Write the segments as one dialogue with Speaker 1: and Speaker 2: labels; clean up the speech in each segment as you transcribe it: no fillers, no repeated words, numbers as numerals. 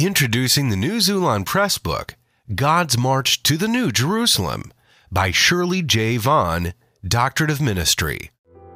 Speaker 1: Introducing the new Xulon press book, God's March to the New Jerusalem, by Shirley J. Vaughn, Doctorate of Ministry.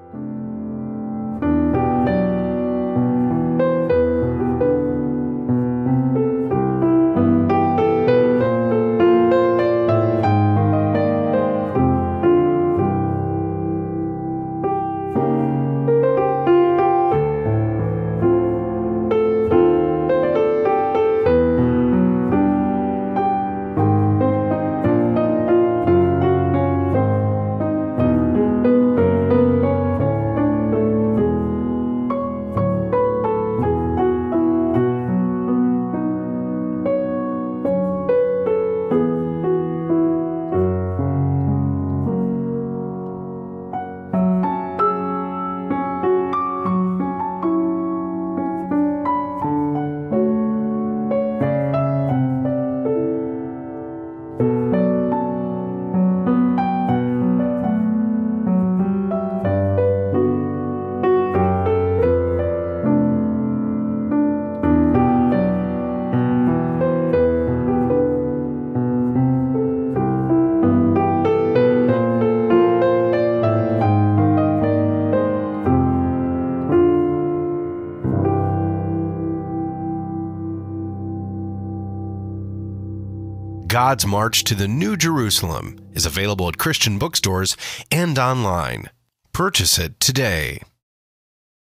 Speaker 1: God's March to the New Jerusalem is available at Christian bookstores and online. Purchase it today.